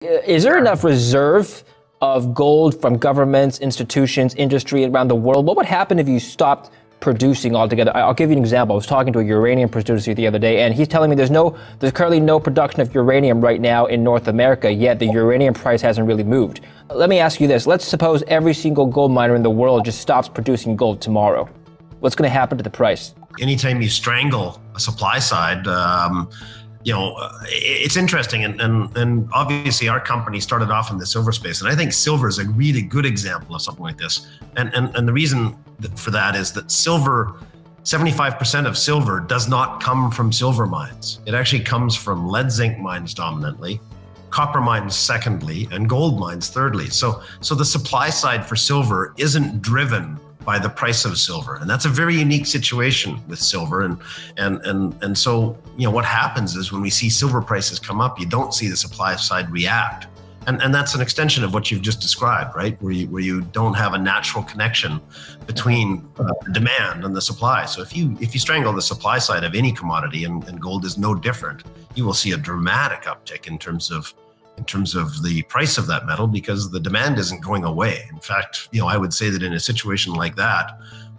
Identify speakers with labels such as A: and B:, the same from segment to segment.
A: Is there enough reserve of gold from governments, institutions, industry around the world? What would happen if you stopped producing altogether? I'll give you an example. I was talking to a uranium producer the other day, and he's telling me there's currently no production of uranium right now in North America, yet the uranium price hasn't really moved. Let me ask you this. Let's suppose every single gold miner in the world just stops producing gold tomorrow. What's going to happen to the price?
B: Anytime you strangle a supply side, it's interesting, and obviously our company started off in the silver space, and I think silver is a really good example of something like this. And the reason for that is that silver, 75% of silver does not come from silver mines. It actually comes from lead zinc mines dominantly, copper mines secondly, and gold mines thirdly. So the supply side for silver isn't driven by the price of silver, and that's a very unique situation with silver. And so what happens is when we see silver prices come up, you don't see the supply side react, and that's an extension of what you've just described, right? Where you don't have a natural connection between the demand and the supply. So if you strangle the supply side of any commodity, and gold is no different, you will see a dramatic uptick in terms of the price of that metal, because the demand isn't going away. In fact, I would say that in a situation like that,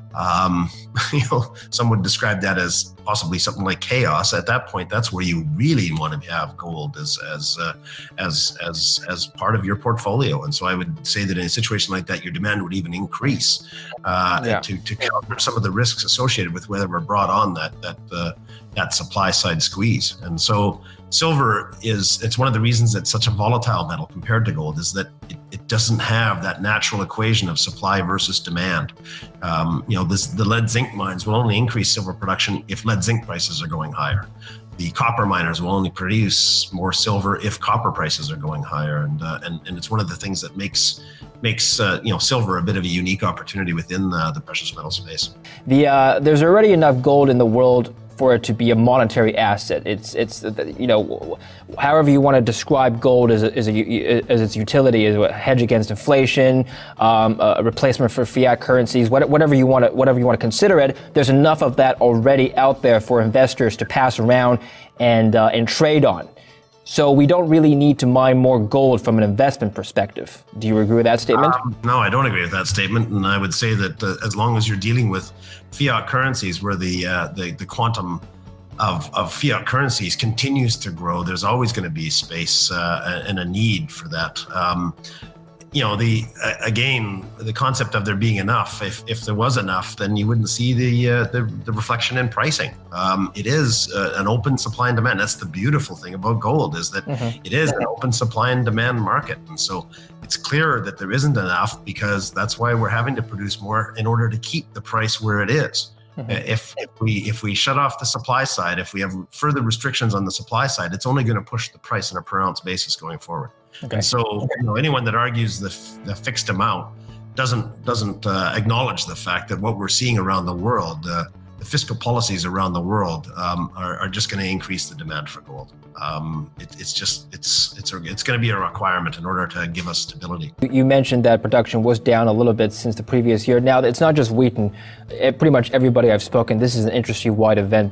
B: some would describe that as possibly something like chaos. At that point, that's where you really want to have gold as part of your portfolio. And so I would say that in a situation like that, your demand would even increase to counter some of the risks associated with whether we're brought on that supply side squeeze. And so silver it's one of the reasons it's such a volatile metal compared to gold, is that it doesn't have that natural equation of supply versus demand. The lead zinc mines will only increase silver production if lead zinc prices are going higher. The copper miners will only produce more silver if copper prices are going higher, and it's one of the things that makes silver a bit of a unique opportunity within the precious metal space.
A: There's already enough gold in the world for it to be a monetary asset. It's however you want to describe gold as its utility, as a hedge against inflation, a replacement for fiat currencies, whatever you want to consider it. There's enough of that already out there for investors to pass around and trade on. So we don't really need to mine more gold from an investment perspective. Do you agree with that statement?
B: No, I don't agree with that statement. And I would say that as long as you're dealing with fiat currencies, where the quantum of fiat currencies continues to grow, there's always going to be space and a need for that. The concept of there being enough, if there was enough, then you wouldn't see the reflection in pricing. It is an open supply and demand. That's the beautiful thing about gold, is that it is an open supply and demand market. And so it's clear that there isn't enough, because that's why we're having to produce more in order to keep the price where it is. If we shut off the supply side, if we have further restrictions on the supply side, it's only going to push the price on a per ounce basis going forward. Okay. And so anyone that argues the fixed amount doesn't acknowledge the fact that what we're seeing around the world, the fiscal policies around the world are just going to increase the demand for gold. It's going to be a requirement in order to give us stability.
A: You mentioned that production was down a little bit since the previous year. Now, it's not just Wheaton. Pretty much everybody I've spoken, this is an industry-wide event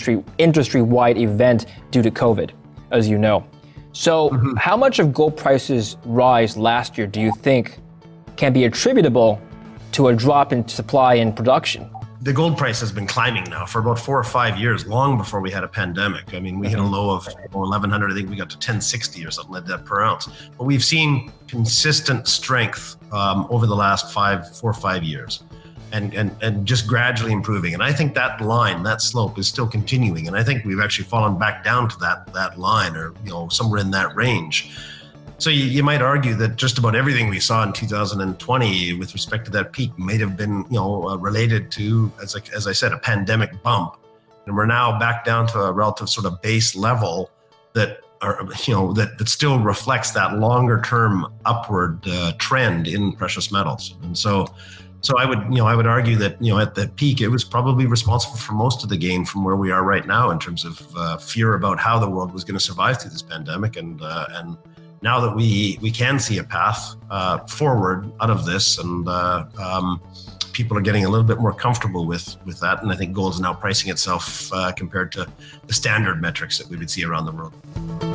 A: due to COVID, as you know. So how much of gold prices' rise last year do you think can be attributable to a drop in supply and production?
B: The gold price has been climbing now for about 4 or 5 years, long before we had a pandemic. I mean, we hit a low of 1,100, I think we got to 1,060 or something like that per ounce. But we've seen consistent strength over the last 4 or 5 years. And just gradually improving. And I think that line, that slope, is still continuing. And I think we've actually fallen back down to that line, or somewhere in that range. So you might argue that just about everything we saw in 2020 with respect to that peak might have been related to, as I said, a pandemic bump. And we're now back down to a relative sort of base level that that still reflects that longer term upward trend in precious metals. And so I would argue that at the peak it was probably responsible for most of the gain from where we are right now in terms of fear about how the world was going to survive through this pandemic, and now that we can see a path forward out of this, and people are getting a little bit more comfortable with that, and I think gold is now pricing itself compared to the standard metrics that we would see around the world.